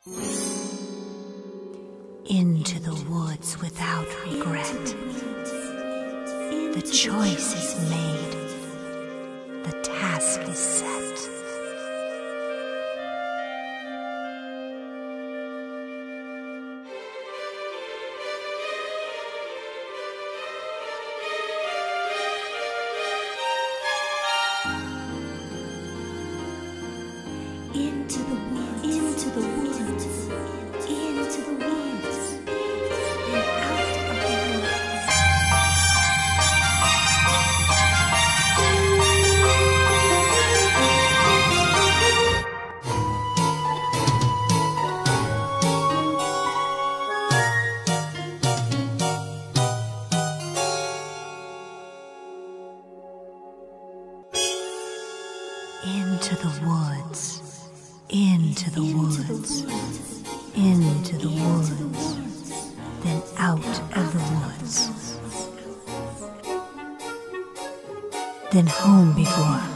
Into the woods without regret. The choice is made. The task is set. Into the woods, into the woods, into the woods, and out of the woods. Into the woods. Into the woods, into the woods, then out of the woods, then home before